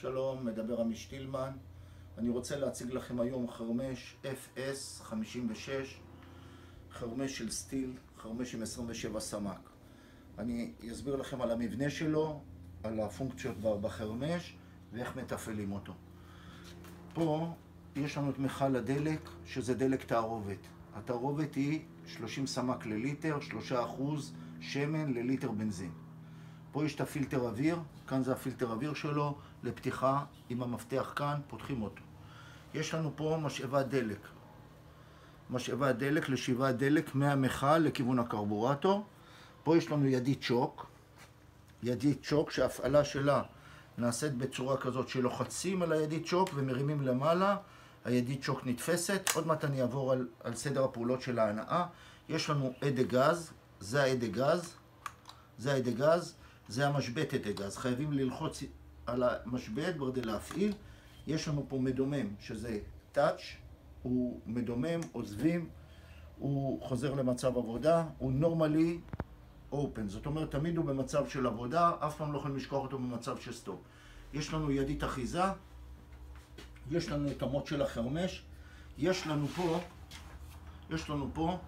שלום, מדבר עמי שטילמן. אני רוצה להציג לכם היום חרמש FS56, חרמש של סטיל, חרמש עם 27 סמ"ק. אני אסביר לכם על המבנה שלו, על הפונקציות בחרמש ואיך מתפעלים אותו. פה יש לנו את מכל הדלק, שזה דלק תערובת. התערובת היא 30 סמ"ק לליטר, 3% שמן לליטר בנזין. פה יש את הפילטר אוויר, כאן זה הפילטר אוויר שלו, לפתיחה עם המפתח כאן, פותחים אותו. יש לנו פה משאבת דלק. משאבת דלק לשאיבת דלק מהמכל לכיוון הקרבורטור. פה יש לנו ידית שוק. ידית שוק שההפעלה שלה נעשית בצורה כזאת שלוחצים על הידית שוק ומרימים למעלה. הידית שוק נתפסת. עוד מעט אני אעבור על סדר הפעולות של ההנאה. יש לנו עדק גז, זה העדק גז. זה העדק גז. זה המשבט עדק גז. חייבים ללחוץ על המשבט כדי להפעיל. יש לנו פה מדומם, שזה טאץ', הוא מדומם, עוזבים, הוא חוזר למצב עבודה, הוא נורמלי אופן. זאת אומרת, תמיד הוא במצב של עבודה, אף פעם לא יכולים לשכוח אותו במצב של סטופ. יש לנו ידית אחיזה, יש לנו את המוט של החרמש, יש לנו פה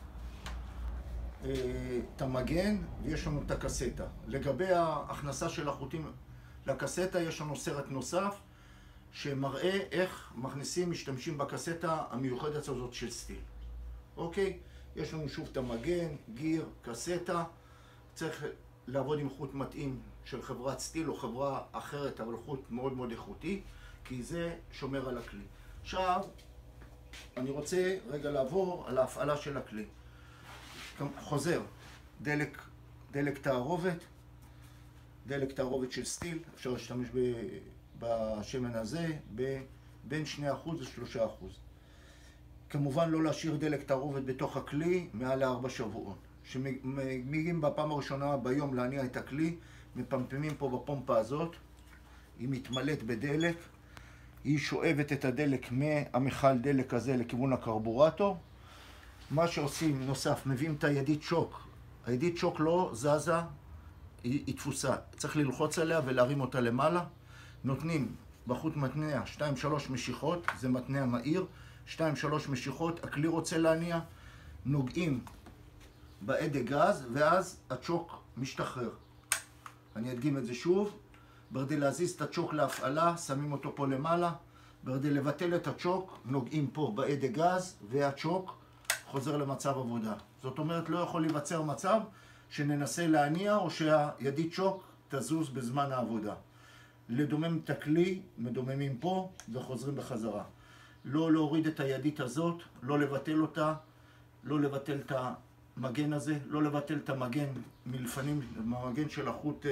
את המגן ויש לנו את הקסטה. לגבי ההכנסה של החוטים לקסטה, יש לנו סרט נוסף שמראה איך משתמשים בקסטה המיוחדת הזאת של סטיל. אוקיי? יש לנו שוב את המגן, גיר, קסטה. צריך לעבוד עם חוט מתאים של חברת סטיל או חברה אחרת, אבל חוט מאוד מאוד איכותי, כי זה שומר על הכלי. עכשיו, אני רוצה רגע לעבור על ההפעלה של הכלי. חוזר, דלק תערובת, דלק תערובת של סטיל, אפשר להשתמש בשמן הזה בין 2% ל-3%. כמובן לא להשאיר דלק תערובת בתוך הכלי מעל ל4 שבועות. כשמגיעים בפעם הראשונה ביום להניע את הכלי, מפמפמים פה בפומפה הזאת, היא מתמלאת בדלק, היא שואבת את הדלק מהמכל דלק הזה לכיוון הקרבורטור. מה שעושים נוסף, מביאים את הידית שוק. הידית שוק לא זזה, היא תפוסה. צריך ללחוץ עליה ולהרים אותה למעלה. נותנים בחוט מתנע 2-3 משיכות, זה מתנע מהיר. 2-3 משיכות, הכלי רוצה להניע. נוגעים בעדק גז, ואז הצ'וק משתחרר. אני אדגים את זה שוב. בכדי להזיז את הצ'וק להפעלה, שמים אותו פה למעלה. בכדי לבטל את הצ'וק, נוגעים פה בעדק גז, והצ'וק חוזר למצב עבודה. זאת אומרת, לא יכול להיווצר מצב שננסה להניע או שהידית שוק תזוז בזמן העבודה. לדומם את הכלי, מדוממים פה וחוזרים בחזרה. לא להוריד את הידית הזאת, לא לבטל אותה, לא לבטל את המגן הזה, לא לבטל את המגן מלפנים, המגן של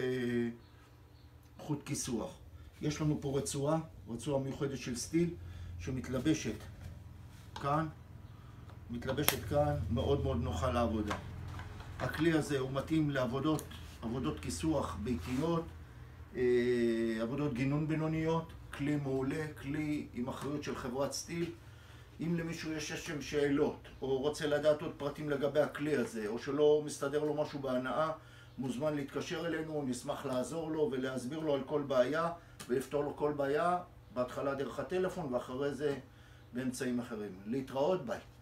חוט כיסוח. יש לנו פה רצועה מיוחדת של סטיל שמתלבשת כאן, מאוד מאוד נוחה לעבודה. הכלי הזה הוא מתאים לעבודות כיסוח ביתיות, עבודות גינון בינוניות, כלי מעולה, כלי עם אחריות של חברת סטיל. אם למישהו יש שם שאלות או רוצה לדעת עוד פרטים לגבי הכלי הזה, או שלא מסתדר לו משהו בהנאה, מוזמן להתקשר אלינו, נשמח לעזור לו ולהסביר לו על כל בעיה ולפתור לו כל בעיה, בהתחלה דרך הטלפון ואחרי זה באמצעים אחרים. להתראות, ביי.